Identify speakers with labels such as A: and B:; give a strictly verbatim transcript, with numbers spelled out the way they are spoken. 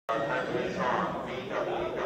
A: ท่านที่ชอบมีกับมี